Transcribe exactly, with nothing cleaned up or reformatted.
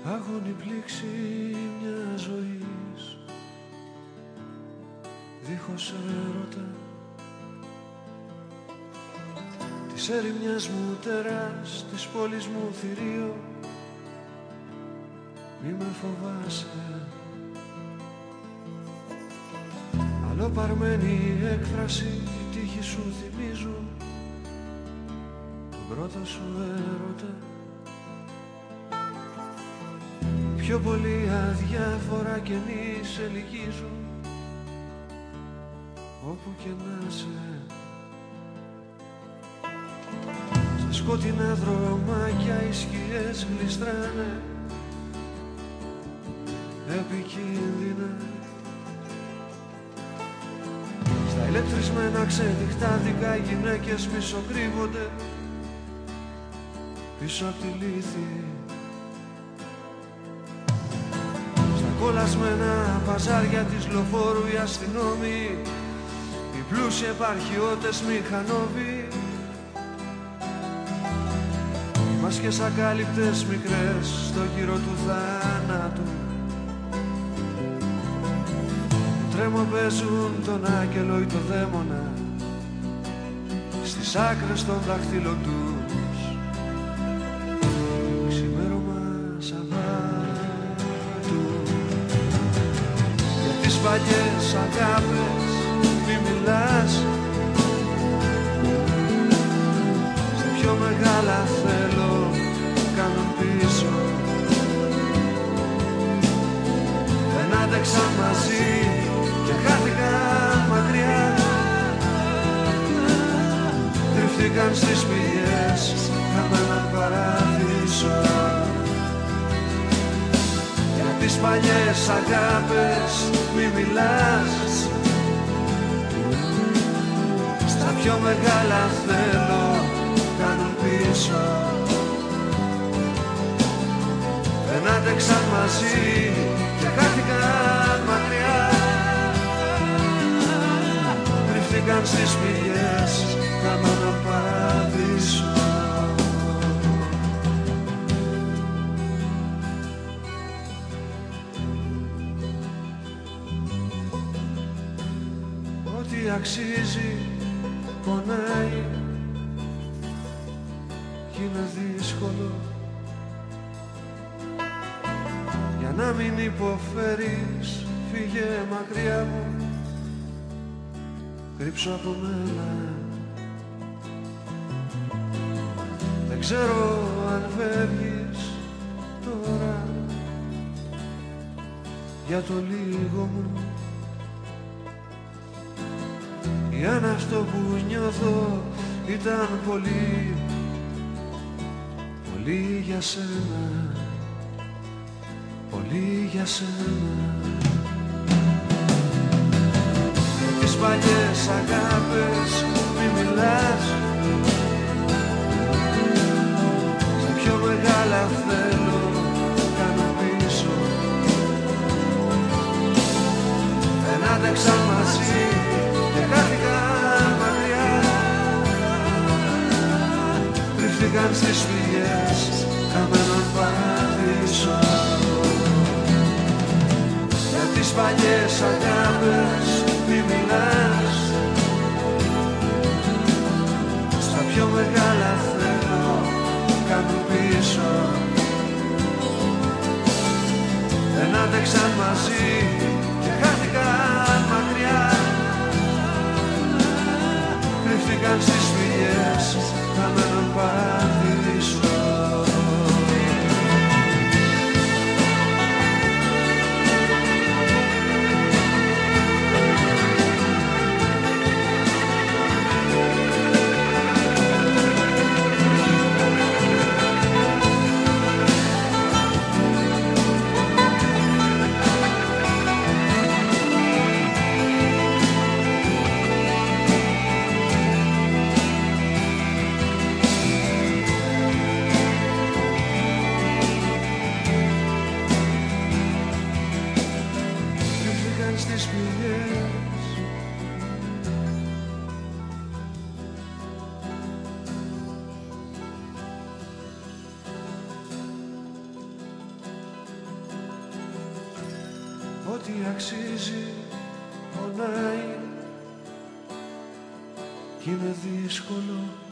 Άγωνη πλήξη μια ζωής δίχως έρωτα, της έρημιας μου τεράς, της πόλης μου θηρίο, μη με φοβάσαι. Αλλοπαρμένη έκφραση, η τύχη σου θυμίζουν τον πρώτο σου έρωτα. Πιο πολύ αδιάφορα καινή σε λυγίζουν όπου και να σε. Στα σκότεινα δρομάκια οι σκιές γλιστράνε επικίνδυνα. Στα ηλεκτρισμένα ξενυχτάδικα οι γυναίκες μισοκρύβονται πίσω απ' τη λύθη. Κολλασμένα παζάρια της λοφόρου οι αστυνόμοι, οι πλούσιοι επαρχιώτες μηχανόβοι, οι μάσκες ακάλυπτες μικρές στο γύρο του θάνατου. Τρέμο παίζουν τον άγγελο ή το δαίμονα στις άκρες των δάχτυλων τους. Ξημέρωμα Σαββάτου. Για τις παλιές αγάπες μη μιλάς, στα πιο μεγάλα θέλω κάνουν πίσω. Δεν άντεξαν μαζί και χάθηκαν μακριά, κρυφτήκαν στις πηγές χαμέναν παράδεισο. Για τις παλιές αγάπες μη μιλάς, στα πιο μεγάλα θέλω κάνουν πίσω. Δεν άντεξαν μαζί και χάθηκαν μακριά, κρυφτήκαν στις πηγές χαμέναν παράδεισο. Ό,τι αξίζει πονάει κι είναι δύσκολο. Για να μην υποφέρεις φύγε μακριά μου, κρύψω από μένα. Δεν ξέρω αν φεύγεις τώρα για το λίγο μου, ή αν αυτό που νιώθω ήταν πολύ, πολύ για σένα, πολύ για σένα. Για τις παλιές αγάπες μη μιλάς, στα πιο μεγάλα θέλω κάνω πίσω. Δεν άντεξαν μαζί και χάθηκαν μακριά, κρυφτήκαν στις πηγές χαμέναν παράδεισο. Για τις παλιές αγάπες μη μιλάς, στα πιο μεγάλα θέλω κάνουν πίσω. Δεν άντεξαν μαζί και χάθηκαν μακριά, κρυφτήκαν στις πηγές χαμέναν παράδεισο. ό,τι αξίζει πονάει κι είναι δύσκολο